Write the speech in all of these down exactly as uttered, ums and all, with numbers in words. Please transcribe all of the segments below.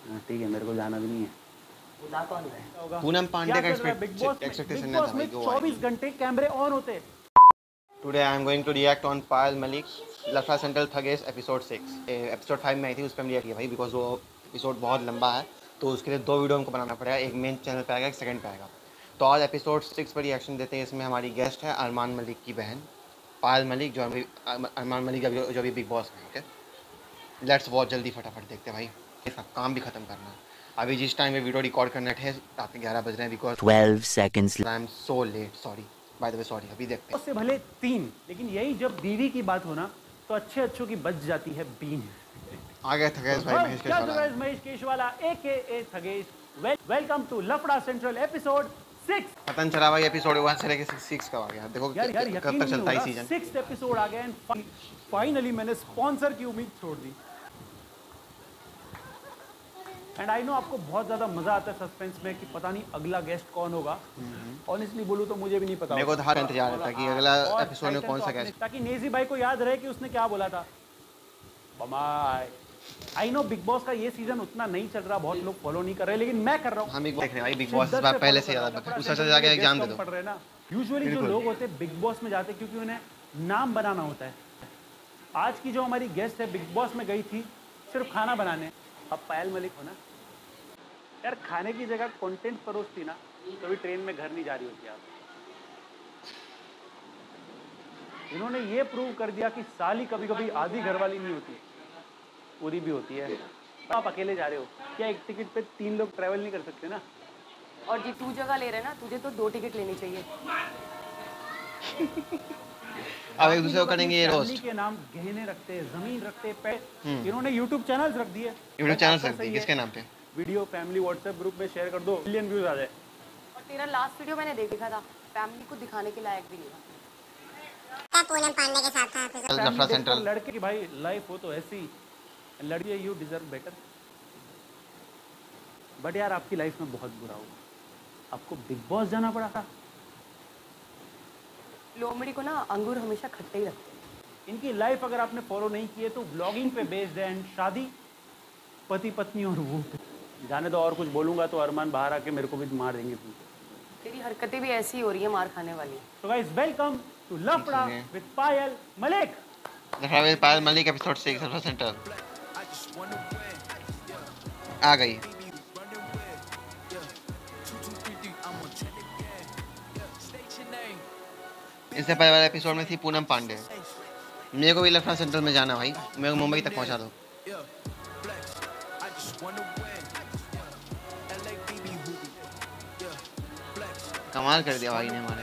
ठीक है, मेरे को जाना भी नहीं है। बुला कौन रहा है? पूनम पांडे का एक्सपेक्टेशन नहीं था भाई कि वो चौबीस घंटे कैमरे ऑन होते। Today I am going to react on Payal Malik Lafda Central Thugesh episode six. Episode five में आई थी, उस पर हम रिएक्ट किया भाई, बिकॉज वो एपिसोड बहुत लंबा है तो उसके लिए दो वीडियो हमको बनाना पड़ेगा, एक मेन चैनल पे आएगा, एक सेकंड पे आएगा। तो आज एपिसोड सिक्स पर रिएक्शन देते हैं। इसमें हमारी गेस्ट है अरमान मलिक की बहन पायल मलिक, जो अभी अरमान मलिक अभी जो अभी बिग बॉस में। ओके, लेट्स वॉच, जल्दी फटाफट देखते हैं भाई, इसका काम भी खत्म करना है। अभी जिस टाइम में वीडियो रिकॉर्ड करने थे रात के ग्यारह बज रहे हैं, because twelve seconds I am so late, sorry by the way, sorry. अभी देखते हैं। उससे भले तीन, लेकिन यही जब बीवी की बात हो ना तो अच्छे अच्छों की बच जाती है बीन। आ गए थगेश भाई, Mahesh Keshwala. Mahesh Keshwala AKA Thugesh, welcome to Lafda Central episode six. पतन चला भाई, एपिसोड वन से लेके सिक्स का आ गया। देखो यार यार कब तक चलता है सीजन। सिक्स्थ एपिसोड आ गया एंड फाइनली मैंने स्पॉन्सर की उम्मीद छोड़ दी। एंड आई नो आपको बहुत ज्यादा मजा आता है सस्पेंस में कि पता नहीं अगला गेस्ट कौन होगा। ऑनेस्टली बोलूं तो मुझे भी नहीं पता। मेरे को हर इंतजार था कि अगला एपिसोड में कौन सा गेस्ट, ताकि नेजी भाई को याद रहे कि उसने क्या बोला था। आई नो बिग बॉस का ये सीजन उतना नहीं चल रहा, बहुत लोग फॉलो नहीं कर रहे, लेकिन मैं कर रहा हूँ। हम बिग बॉस देख रहे हैं भाई, बिग बॉस पहले से ज्यादा उस से जाके एग्जाम दे दो। पढ़ रहे ना, यूजुअली जो लोग होते हैं बिग बॉस में जाते क्योंकि उन्हें नाम बनाना होता है। आज की जो हमारी गेस्ट है बिग बॉस में गई थी सिर्फ खाना बनाने। अब पायल मलिक हो ना यार, खाने की जगह कंटेंट परोसती ना कभी ट्रेन में घर नहीं जा रही होती आप। इन्होंने ये प्रूव कर दिया कि साली कभी कभी आधी घरवाली नहीं होती, पूरी भी होती है। आप अकेले जा रहे हो क्या, एक टिकट पे तीन लोग ट्रैवल नहीं कर सकते ना। और जी तू जगह ले रहे ना, तुझे तो दो टिकट लेनी चाहिए। अब एक दूसरे को करेंगे ये रोस्ट के नाम गहने रखते, जमीन रखते, पे इन्होंने यूट्यूब चैनल्स रख दिए। यूट्यूब चैनल्स रख दिए, किसके नाम पे? वीडियो फैमिली व्हाट्सएप ग्रुप में शेयर कर दो, मिलियन व्यूज आ जाए। और तेरा लास्ट वीडियो मैंने देखा था, फैमिली को दिखाने के लायक भी नहीं था। पूनम पांडे के साथ था लफड़ा सेंट्रल। लड़के की भाई लाइफ हो तो ऐसी, लड़की यू डिजर्व बेटर। बट यार आपकी लाइफ में बहुत बुरा हुआ, आपको बिग बॉस जाना पड़ा था। लोमड़ी को ना अंगूर हमेशा खट्टे ही रखते हैं। इनकी लाइफ अगर आपने फॉलो नहीं की है तो ब्लॉगिंग पे बेस्ड है, एंड शादी पति पत्नी और वो जाने दो। और कुछ बोलूंगा तो अरमान बाहर आके मेरे को भी मार देंगे। तेरी हरकतें भी ऐसी हो रही है मार खाने वाली। तो guys welcome to Lafda with Payal Malik. Lafda with Payal Malik episode six Lafda Central आ गई। इससे पहले वाले एपिसोड में थी पूनम पांडे। मेरे को भी लफड़ा सेंट्रल में जाना भाई, मेरे को मुंबई तक पहुंचा दो। कमाल कर दिया भाई ने हमारे।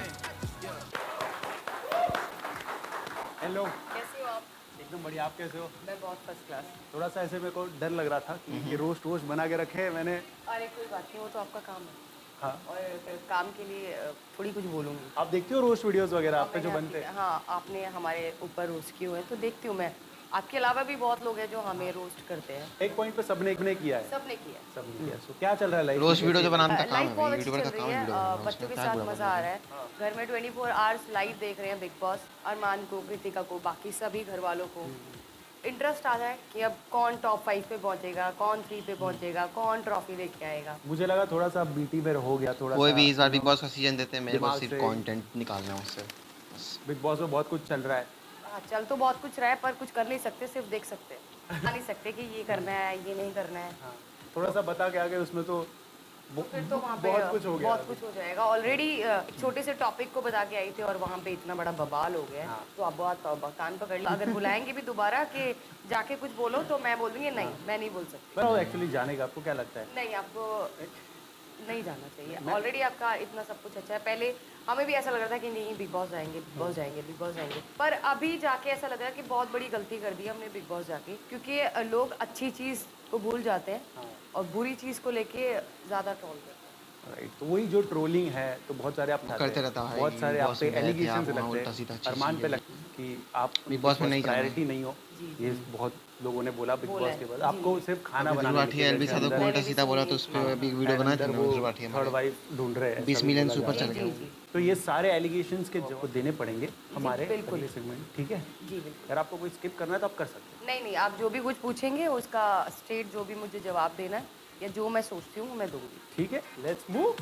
हेलो, कैसे हो आप? एकदम बढ़िया, आप कैसे हो? मैं बहुत फर्स्ट क्लास। थोड़ा सा ऐसे मेरे को डर लग रहा था कि ये रोस्ट वोस्ट बना के रखे मैंने। अरे कोई बात नहीं, वो तो आपका काम है। हाँ, और काम के लिए थोड़ी कुछ बोलूँगी। आप देखते हो रोस्ट वीडियोस वगैरह आप पे जो बनते हैं? हाँ, आपने हमारे ऊपर रोस्ट किए हुए हैं तो देखती हूँ मैं। आपके अलावा भी बहुत लोग हैं जो हमें रोस्ट करते हैं। एक पॉइंट पे सबने ने किया है। सबने किया है। सबने किया। सो क्या चल रहा है लाइफ? रोस्ट वीडियो तो बनाने का काम लाइफ है बहुत भाई, अच्छी यूट्यूबर चल का रही काम है है। वीडियो। बच्चों के साथ मजा आ रहा है। घर में ट्वेंटी फोर आवर्स लाइव देख रहे हैं बिग बॉस। अरमान को, कृतिका को, बाकी सभी घर वालों को इंटरेस्ट आ जाए कि अब कौन टॉप फाइव पे पहुंचेगा, कौन थ्री पे पहुंचेगा, कौन ट्रॉफी लेके आएगा। मुझे लगा थोड़ा सा बीटी में हो गया थोड़ा। कोई भी इस बार बिग बॉस का सीजन देते हैं, मेरे को सिर्फ कंटेंट निकालना है उससे। बिग बॉस में बहुत कुछ चल रहा है। हाँ, चल तो बहुत कुछ रहा है पर कुछ कर नहीं सकते, सिर्फ देख सकते हैं। बता नहीं सकते कि ये करना है, ये नहीं करना है। हाँ, थोड़ा सा बता के आगे उसमें तो तो फिर तो वहाँ पे बहुत कुछ हो गया। बहुत कुछ हो जाएगा। ऑलरेडी छोटे से टॉपिक को बता के आई थी और वहाँ पे इतना बड़ा बवाल हो गया। हाँ। तो अब बहुत तौबा, कान पकड़ लो। अगर बुलाएंगे भी दोबारा कि जाके कुछ बोलो तो मैं बोलूँगी नहीं, हाँ। मैं नहीं बोल सकती। पर एक्चुअली जाने का आपको क्या लगता है? नहीं, आपको नहीं जाना चाहिए। ऑलरेडी आपका इतना सब कुछ अच्छा है। पहले हमें भी ऐसा लग रहा था कि नहीं बिग बॉस जाएंगे, बिग बॉस जाएंगे, बिग बॉस जाएंगे। पर अभी जाके ऐसा लग रहा है कि बहुत बड़ी गलती कर दी हमने बिग बॉस जाके, क्योंकि लोग अच्छी चीज़ को भूल जाते हैं। हाँ। और बुरी चीज़ को लेके ज़्यादा ट्रोल करते हैं। राइट, तो वही जो ट्रोलिंग है तो बहुत सारे आप करते रहता है, बहुत सारे आप पे एलिगेशंस लगते हैं, अरमान पे लगते हैं। कि आप बिग बॉस में नहीं जाना है। प्रायोरिटी नहीं हो। ये बहुत लोगों ने बोला बिग बोला बॉस है, के बाद जी। आपको सिर्फ खाना अभी बनाना ध्रुव एल बी साधु को उल्टा सीधा बोला तो उस पे हाँ, भी एक वीडियो बनाया था ना ध्रुव भाटिया थर्ड में वाइफ ढूंढ रहे हैं बीस ऐसा भी मिलियन बोला सुपर जा चल रहा गया है। वो। जी तो ये सारे एलिगेशंस के जवाब देने पड़ेंगे हमारे बिल्कुल। अगले सेगमेंट, ठीक है? जी बिल्कुल। अगर आपको कोई स्किप करना है तो आप कर सकते हैं। नहीं नहीं, आप जो भी कुछ पूछेंगे उसका स्ट्रेट जो भी मुझे जवाब देना है या जो मैं सोचती हूँ मैं दूंगी। ठीक है, let's move.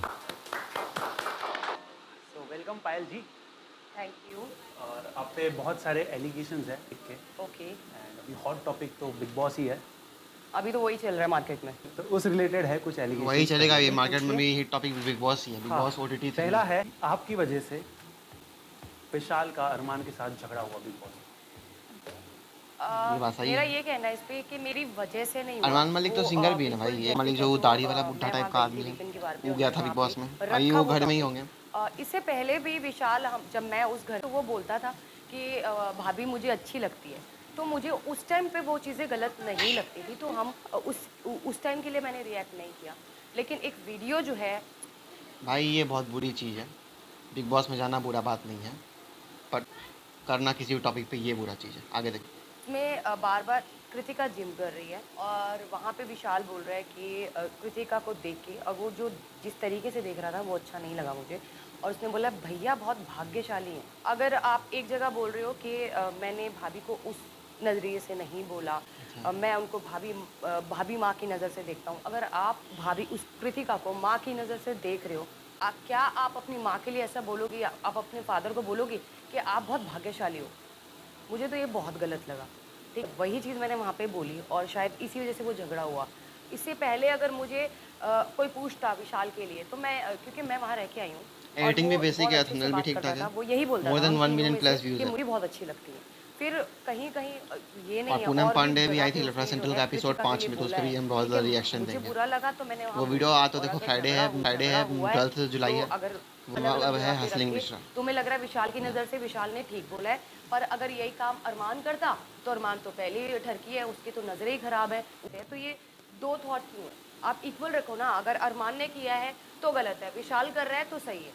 So welcome Payal ji. Thank you. और आप पे बहुत सारे एलिगेशंस हैं लिख के, ओके। एंड अभी हॉट टॉपिक तो बिग बॉस ही है, अभी तो वही चल रहा है मार्केट में। तो उस रिलेटेड है कुछ एलिगेशन। वही चलेगा ये मार्केट में भी हिट टॉपिक बिग बॉस ही है। बिग हाँ, बॉस ओटीटी पहला है आपकी वजह से विशाल का अरमान के साथ झगड़ा हुआ बिग बॉस। आ, ये बात सही मेरा है। ये कहना है इस पे कि मेरी वजह से नहीं हुआ। अरमान मलिक तो वो, सिंगर आ, भी है ना भाई। बिल्कुल ये मलिक जैसे जो कि दाढ़ी वो, वाला आ, बुढ़ा मैं टाइप वहाँ का गई आदमी थी है, वीकेंड के बार पे वो गया था वहाँ बिग बॉस पे में। रखा अभी वो हुआ घर में ही था। होंगे। आ, इससे पहले भी विशाल हम जब मैं उस घर तो वो बोलता था कि आ, भाभी मुझे अच्छी लगती है, तो मुझे उस टाइम पे वो चीज़ें गलत नहीं लगती थी, तो हम उस उस टाइम के लिए मैंने रिएक्ट नहीं किया। लेकिन एक वीडियो जो है भाई ये बहुत बुरी चीज़ है। बिग बॉस में जाना बुरा बात नहीं है, पर करना किसी भी टॉपिक पे ये बुरा चीज़ है। आगे देखिए। में बार बार कृतिका जिम कर रही है और वहाँ पे विशाल बोल रहा है कि अ, कृतिका को देख के, और वो जो जिस तरीके से देख रहा था वो अच्छा नहीं लगा मुझे, और उसने बोला भैया बहुत भाग्यशाली हैं। अगर आप एक जगह बोल रहे हो कि अ, मैंने भाभी को उस नज़रिए से नहीं बोला, अ, मैं उनको भाभी अ, भाभी माँ की नज़र से देखता हूँ, अगर आप भाभी उस कृतिका को माँ की नज़र से देख रहे हो, आ, क्या आप अपनी माँ के लिए ऐसा बोलोगे या आप अपने फादर को बोलोगे कि आप बहुत भाग्यशाली हो? मुझे तो ये बहुत गलत लगा। ठीक, वही चीज़ मैंने वहाँ पे बोली और शायद इसी वजह से वो झगड़ा हुआ। इससे पहले अगर मुझे आ, कोई पूछता विशाल के लिए तो मैं, क्योंकि मैं वहाँ रह के आई हूँ, और एडिटिंग भी वो बेसिक बहुत है, अच्छे से थंबनेल भी बात ठीक करता ठाक था, है। वो यही बोलता More था than हम one तीनों million में plus से views कि है। मुझे बहुत अच्छी लगती है। फिर कहीं कहीं ये नहीं और है, पूनम और पांडे भी जगह आई थी पे लफड़ा उसने सेंट्रल जो का है एपिसोड कृतिका के पाँच लिए में, तो उस बोला पर भी है। हम बहुत ठीक ज़्यादा है, रिएक्शन मुझे देंगे। बुरा लगा तो मैंने वहाँ वो बोला। वीडियो आ तो और देखो अगर फ्राइडे झगड़ा है, हु- फ्राइडे झगड़ा है हुआ है, ट्वेल्थ जुलाई तो है। अगर वो अलग अलग अब है जगह पे हसलिंग रख के मिश्रा। तुम्हें लग रहा है विशाल की नज़र से विशाल ने ठीक बोला है, पर अगर यही काम अरमान करता तो अरमान तो पहले ही ठरकी है, उसकी तो नज़रें ही खराब है। तो ये दो थॉट क्यों है? आप इक्वल रखो ना। अगर अरमान ने किया है तो गलत है, विशाल कर रहा है तो सही है।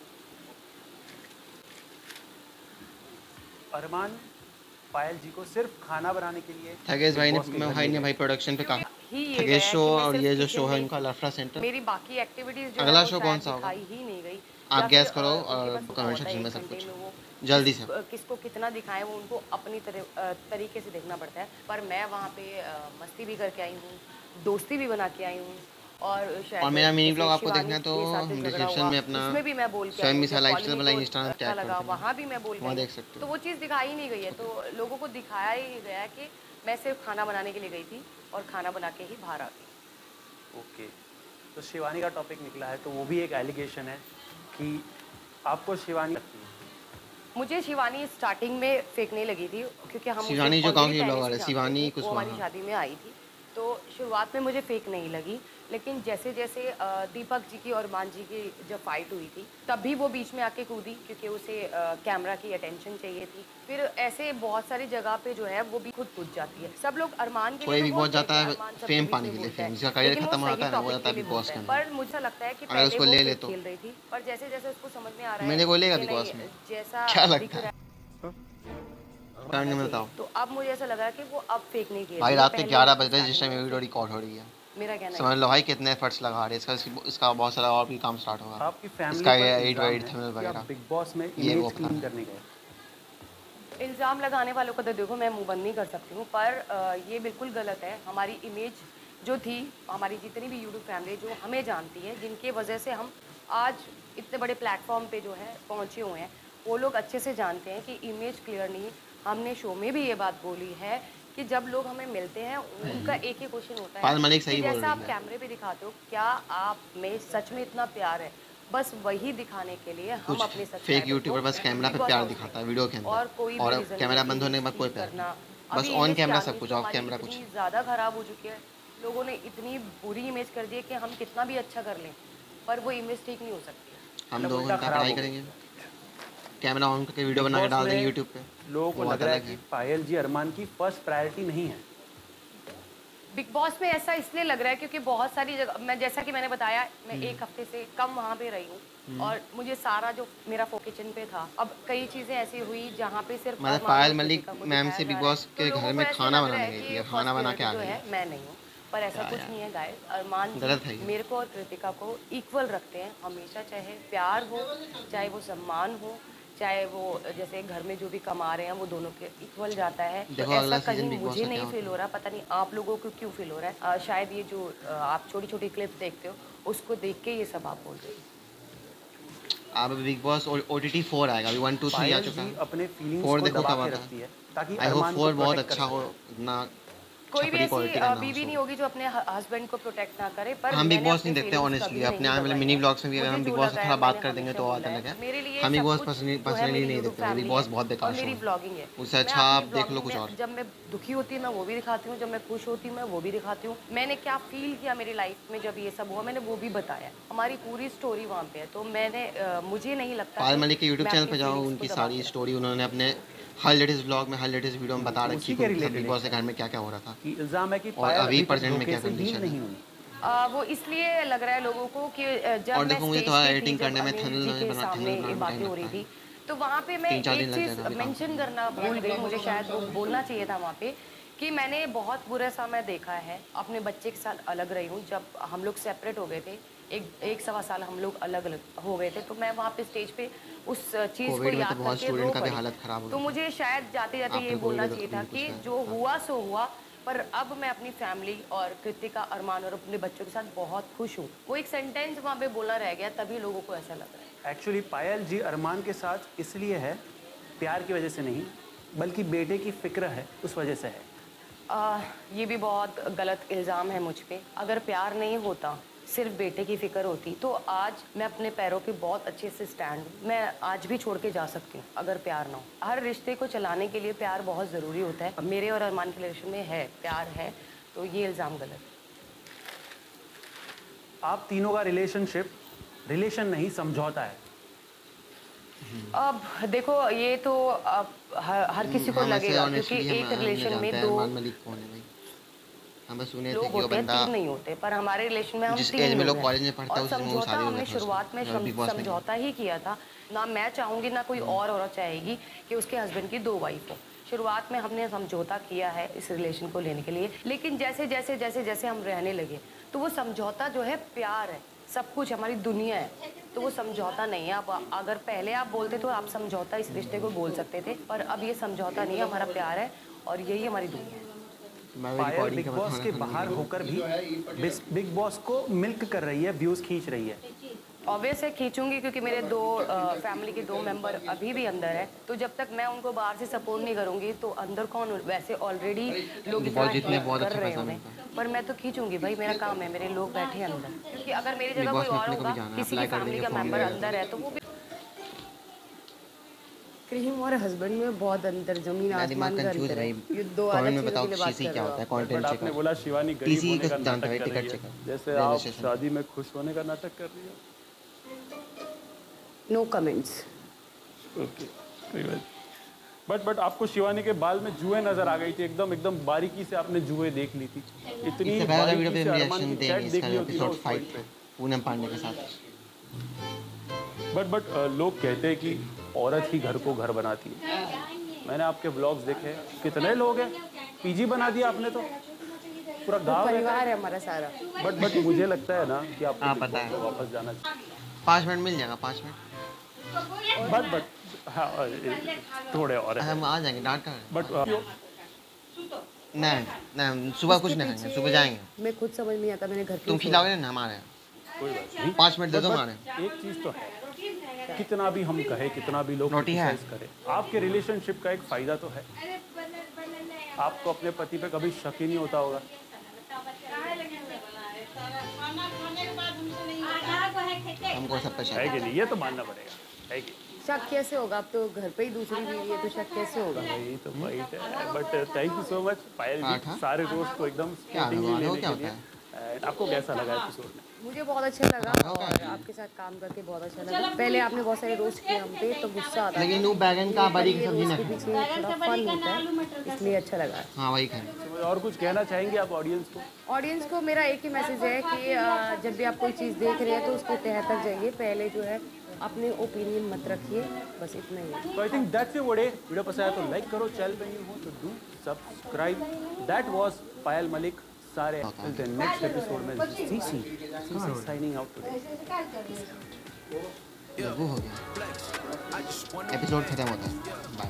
अरमान पायल जी को सिर्फ खाना बनाने के लिए थगेश भाई बिग ने बॉस के मैं घर भाई ले ने गए। भाई प्रोडक्शन पे क्योंकि काफी ही ये थगेश गया है शो कि मैं और सिर्फ ये जो किचन शो है में इनका ही लफड़ा सेंटर। मेरी बाकी एक्टिविटीज जो अगला है वो शो शायद कौन सा होगा? दिखाई ही नहीं गई। आप या गैस फिर, करो अ, और उनके पास कमेंट होता है सेक्शन में एक सब घंटे कुछ में वो जल्दी किस- से। अ, किसको कितना दिखाएं वो उनको अपनी तरह अ, तरीके से देखना पड़ता है। पर मैं वहाँ पे अ, मस्ती भी करके आई हूँ, दोस्ती भी बना के आई हूँ, और शायद और मेरा मिनी जैसे ब्लॉग आपको शिवानी देखना है तो के साथ जो हम झगड़ा डिस्क्रिप्शन हुआ, में अपना उसमें भी मैं बोल के आई स्वयं हूँ। मिसा जब लाइफस्टाइल वाला पॉलिनी को इंस्टाग्राम अच्छा टैग कर लगा देना, वहाँ भी मैं बोल के वहाँ आई हूँ। देख सकते तो हो। वो चीज़ दिखाई नहीं गई है, तो लोगों को दिखाया ही गया है कि मैं सिर्फ खाना बनाने के लिए गई थी और खाना बना के ही बाहर आ गई। ओके, तो शिवानी का टॉपिक निकला है, तो वो भी एक एलिगेशन है कि आपको शिवानी लगती है। मुझे शिवानी स्टार्टिंग में फेक नहीं लगी थी, क्योंकि हम उसे शिवानी जो गाँव already की पहले ब्लॉगर से है, जानते शिवानी थे। वो हमारी कुशवाहा। शादी में आई थी, तो शुरुआत में मुझे फेक नहीं लगी, लेकिन जैसे जैसे अ, दीपक जी की और मान जी की जब फाइट हुई थी तभी वो बीच में आके कूदी, क्योंकि उसे अ, कैमरा की अटेंशन चाहिए थी। फिर ऐसे बहुत सारी जगह पे जो है वो भी खुद कूद जाती है। सब लोग अरमान के कोई लिए भी तो बहुत बोलते हैं जाता कि है अरमान सबके फेम बीच पाने में के लिए, बोलता है, फेम जिसका करियर लेकिन वो खत्म हो सही जाता है ना, वो टॉपिक जाता है के लिए बिग बॉस बोलता के है। अंदर। पर मुझे ऐसा लगता है कि अगर पहले उसको वो ले खुद ले तो खेल रही थी, पर जैसे जैसे उसको समझ में आ रहा है मेरे को लेगा कि बिग बॉस नहीं, में, जैसा क्या दिख लगता रहा है? है करने में बताओ तो अब मुझे ऐसा लग रहा है कि वो अब फेक नहीं खेल भाई। रही है, रात के पहले ग्यारह वो बज रहे हैं जिस टाइम starting ये में वीडियो fake रिकॉर्ड हो रही है। मेरा कहना है। समझ लो भाई कितने एफर्ट्स लगा रहे हैं इसका इसका बहुत सारा और भी काम स्टार्ट होगा। आपकी फैमिली इसका पर एडिट इल्जाम वेडिट है थंबनेल कि आप वगैरह बिग बॉस में ये वो इमेज पता क्लीन नहीं। करने गए। इल्ज़ाम लगाने वालों को तो देखो मैं मुंह बंद नहीं कर सकती हूँ, पर अ, ये बिल्कुल गलत है। हमारी इमेज जो थी, हमारी जितनी भी यूट्यूब फैमिली जो हमें जानती है, जिनके वजह से हम आज इतने बड़े प्लेटफॉर्म पे जो है पहुँचे हुए हैं, वो लोग अच्छे से जानते हैं कि इमेज क्लियर नहीं। हमने शो में भी ये बात बोली है कि जब लोग हमें मिलते हैं उनका एक ही क्वेश्चन होता पायल है मलिक कि सही बोल जैसा आप रही है। कैमरे पे दिखाते हो, क्या आप में सच में इतना प्यार है? बस वही दिखाने के लिए हम कुछ अपने फेक यूट्यूबर बस कैमरा पे प्यार दिखाता है वीडियो के अंदर, और कोई भी और reason कैमरा नहीं बंद होने के बाद image कोई ठीक प्यार करना। नहीं। बस अभी ऑन image कैमरा क्या, सब कुछ, image ऑफ हमारी कैमरा कुछ। इतनी ज़्यादा खराब हो चुकी है, लोगों ने इतनी बुरी इमेज कर दी है कि हम कितना भी अच्छा कर लें पर वो इमेज ठीक नहीं हो सकती। हम मतलब दो उल्टा घंटा खराब पढ़ाई हो गया। करेंगे, कैमरा ऑन करके वीडियो बिग बना के बॉस डाल देंगे में यूट्यूब पे। लोगों को वो लग बात रहा है अलग कि है। पायल जी अरमान की फर्स्ट प्रायोरिटी नहीं है। बिग बॉस में ऐसा इसलिए लग रहा है क्योंकि बहुत सारी जगह, मैं जैसा कि मैंने बताया, मैं एक हफ्ते से कम वहाँ पे रही हूँ और मुझे सारा जो मेरा फोकस किचन पे था, अब कई चीजें ऐसी हुई जहाँ पे सिर्फ मतलब पायल मलिक मैम से बिग बॉस के घर में खाना बनाने गई थी, खाना बना के आ गई है। मैं नहीं हूँ, पर ऐसा कुछ नहीं है गाइस। अरमान जी मेरे को और कृतिका को इक्वल रखते हैं हमेशा, चाहे प्यार हो, चाहे वो सम्मान हो, चाहे वो जैसे घर में जो भी कमा रहे हैं वो दोनों के इक्वल जाता है। तो ऐसा कहीं मुझे नहीं फील हो रहा, पता नहीं आप लोगों को क्यों फील हो रहा है। आ, शायद ये जो आ, आप छोटी छोटी क्लिप्स देखते हो उसको देख के ये सब आप बोल रहे हो। अब बिग बॉस ओटीटी फोर आएगा, अभी वन टू थ्री आ चुका है, अपने फीलिंग्स फोर को देखो दबा कब के आता रखती है। है ताकि आई होप अरमान फोर को बहुत protect अच्छा कर हो, सके। ना कोई भी छपरी क्वालिटी का ऐसी ना बीवी हो। नहीं होगी जो अपने हस्बैंड को प्रोटेक्ट ना करे, पर हम बिग मैंने बॉस अपने नहीं देखते feelings ऑनेस्टली, कभी अपने नहीं आने वाले दबाई मिनी हैं। ब्लॉग्स में भी अगर हम मुझे बिग जो बॉस से लगा थोड़ा है, बात मैंने कर देंगे हमेशा तो बोला आता है। लगे। मेरे लिए हम बिग सब बॉस कुछ पर्सनली जो है पर्सनली मेरी नहीं यूट्यूब देखते, बिग फैमिली बॉस है बहुत और बेकार शो मेरी है, ब्लॉगिंग है। उससे मैं अच्छा आप अपनी देख लो ब्लॉगिंग कुछ में और। जब मैं दुखी होती हूँ मैं वो भी दिखाती हूँ, जब मैं खुश होती हूँ मैं वो भी दिखाती हूँ। मैंने क्या फील किया मेरी लाइफ में जब ये सब हुआ मैंने वो भी बताया, हमारी पूरी स्टोरी वहाँ पे है। तो मैंने अ, मुझे नहीं लगता पायल मलिक के यूट्यूब मैं चैनल अपनी पे जाओ, feelings उनकी को दबा सारी के स्टोरी उन्होंने अपने हर लेटेस्ट ब्लॉग में, हर लेटेस्ट वीडियो में बता रखी उसी है के कि related बिग बॉस के घर में क्या क्या हो रहा था कि इल्जाम है कि और पायल अभी अभी तक प्रेजेंट में धोखे क्या से डील कंडीशन नहीं है। हुई। आ, वो इसलिए लग रहा है लोगों को कि अ, जब और मैं देखो मुझे स्टेज तो पे थी, एडिटिंग जब करने में अनिल थंबनेल जी के बना सामने थंबनेल ये बनाने में बातें टाइम हो रही लगता है। थी, तो वहाँ पे मैं तीन चार दिन एक लग चीज़ जाएगा अभी काम मेंशन करना भूल गई, मुझे शायद वो बोलना चाहिए था वहाँ पे कि मैंने बहुत बुरा समय देखा है। अपने बच्चे के साथ अलग रही हूँ, जब हम लोग सेपरेट हो गए थे, एक एक सवा साल हम लोग अलग अलग हो गए थे, तो मैं वहाँ पे स्टेज पे उस चीज़ को कोविड में तो याद बहुत करके रो स्टूडेंट का भी पड़ी। हालत खराब हो तो गई थी। मुझे शायद जाते जाते ये आफ्टर कोविड बोलना तो चाहिए था अभी कुछ कि है जो हाँ। हुआ सो हुआ, पर अब मैं अपनी फैमिली और कृतिका, अरमान और अपने बच्चों के साथ बहुत खुश हूँ। वो एक सेंटेंस वहाँ पे बोला रह गया, तभी लोगों को ऐसा लग रहा है। एक्चुअली पायल जी अरमान के साथ इसलिए है, प्यार की वजह से नहीं, बल्कि बेटे की फिक्र है उस वजह से है। आ, ये भी बहुत गलत इल्ज़ाम है मुझ पे। अगर प्यार नहीं होता, सिर्फ बेटे की फिक्र होती, तो आज मैं अपने पैरों पे बहुत अच्छे से स्टैंड हूँ। मैं आज भी छोड़ के जा सकती हूँ अगर प्यार ना हो। हर रिश्ते को चलाने के लिए प्यार बहुत ज़रूरी होता है। मेरे और अरमान के रिलेशन में है, प्यार है, तो ये इल्ज़ाम गलत है। आप तीनों का रिलेशनशिप रिलेशन नहीं समझौता है। अब देखो ये तो अब हर, हर किसी को हम ऐसे लगेगा क्योंकि honestly हम- एक हम रिलेशन जानते में हैं दो अरमान मलिक कौन है भाई। हम बस सुने थे लोग कि वो होते हैं, बंदा तीन नहीं होते, पर हमारे रिलेशन में हम जिस तीन एज में लोग लोग हैं। कॉलेज में पढ़ते हैं और उस एज में वो समझौता शादी हो हमने गए थे शुरुआत में उसके। बिग बॉस में नहीं। समझौता ही किया था ना। मैं चाहूंगी ना कोई और औरत चाहेगी कि उसके हस्बैंड की दो वाइफ हो। शुरुआत में हमने समझौता किया है इस रिलेशन को लेने के लिए, लेकिन जैसे जैसे जैसे जैसे हम रहने लगे तो वो समझौता जो है प्यार है, सब कुछ हमारी दुनिया है, तो वो समझौता नहीं है। आप अगर पहले आप बोलते तो आप समझौता इस रिश्ते को बोल सकते थे, पर अब ये समझौता नहीं है, हमारा प्यार है और यही हमारी दुनिया है। मैं पायल रिकॉर्डिंग बिग के बॉस बाद के खाना बाहर खाने होकर भी बिस- बिग बॉस को मिल्क कर रही है, व्यूज खींच रही है। ऑब्वियस है खींचूंगी, क्योंकि मेरे दो फैमिली के दो मेंबर अभी भी अंदर है, तो जब तक मैं उनको बाहर से सपोर्ट नहीं करूंगी तो अंदर कौन, वैसे ऑलरेडी लोग इतना जितने hate बहुत कर अच्छा रहे हैं पैसा उन्हें, मिलता पर मैं तो खींचूंगी भाई, मेरा काम है, मेरे लोग बैठे हैं अंदर। क्योंकि अगर मेरी बिग जगह बॉस कोई में और अपने को भी होगा, जाना है, किसी की अप्लाई कर फैमिली देंगे का फॉर्म मेंबर वगैरह। अंदर है, तो वो भी क्रीम और हस्बैंड में बहुत अंतर, जमीन मैं दिमाग आसमान का कंफ्यूज अंतर है। भाई। ये दो कमेंट अलग में चीजों बताओ के लिए बात टीसी कर क्या रहे हो होता है, आप। बट कंटेंट आपने चेकर। बोला शिवानी गरीब टीसी होने का का जानता नाटक है, कर टिकट रही है, चेकर। जैसे रेलवे आप स्टेशन। शादी में खुश होने का नाटक कर रही है। No comments. ओके, कोई बात। बट बट आपको शिवानी के बाल में जुएं नजर आ गई थी, एकदम एकदम बारीकी से आपने जुएं देख ली थी। इतनी इससे पहले वीडियो बारीकी पे से हम अरमान रिएक्शन की देंगे चैट इसका देखनी होती है ना एपिसोड उस फाइव point पे पे। पूनम पांडे के साथ। बट बट लोग कहते हैं कि औरत ही घर को घर बनाती है। मैंने आपके व्लॉग्स देखे, कितने लोग हैं, पीजी बना दिया आपने तो, पूरा गांव परिवार है हमारा सारा। बट बट मुझे लगता है ना कि आपको हाँ, बिग पता बॉस है। में वापस जाना चाहिए। पाँच मिनट मिल जाएगा, पाँच मिनट। बट बट हाँ, थोड़े और हैं। हम आ जाएंगे, डांट कर। बट नहीं नहीं, सुबह कुछ नहीं खाएंगे, सुबह जाएंगे। मैं खुद समझ नहीं आता, मैंने घर पे तुम खिलाओगे ना हमारे। कोई बात नहीं, पाँच मिनट दे दो बट- हमारे। बट एक चीज तो है, कितना भी हम कहे, कितना भी लोग रोटी है? criticize करें, आपके रिलेशनशिप का एक फायदा तो है, आपको अपने पति पे कभी शक ही नहीं होता होगा। हमको सब पे शक है है। कि नहीं, ये तो मानना पड़ेगा, है कि शक कैसे होगा? अब तो घर पे ही दूसरी बीवी है, तो शक कैसे होगा? नहीं तो पॉइंट है। But thank you so much Payal हाँ, जी, हाँ। सारे रोज को एकदम क्या sportingly भगवान हो, लेने क्या के लिए। होता एंड आपको कैसा लगा एपिसोड में? मुझे बहुत अच्छा लगा और आपके साथ काम करके बहुत अच्छा लगा। पहले आपने बहुत सारे रोस्ट किए हम पे तो गुस्सा आता है, लेकिन वो बैगन का बड़ी की सब्जी ना उसके पीछे थोड़ा फन होता है, इसलिए अच्छा लगा। हाँ वही खाएं। तो और कुछ कहना चाहेंगे आप ऑडियंस को? ऑडियंस को मेरा एक ही मैसेज है कि अ, जब भी आप कोई चीज़ देख रहे हैं तो उसके तह तक जाइए, पहले जो है अपने ओपिनियन मत रखिए, बस इतना ही। तो I think that's it. Video पसंद आया तो लाइक करो, चैनल पे न्यू हो तो do subscribe. That was Payal Malik. सारे मिलते हैं नेक्स्ट एपिसोड में। See see see signing out today. वो हो गया, एपिसोड खत्म होता है। बाय।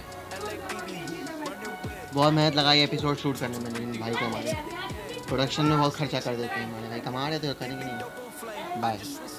बहुत मेहनत लगाई एपिसोड शूट करने में, लेकिन भाई को हमारे प्रोडक्शन में बहुत खर्चा कर देते हैं हमारे भाई, कमा रहे थे तो करेंगे नहीं। बाय।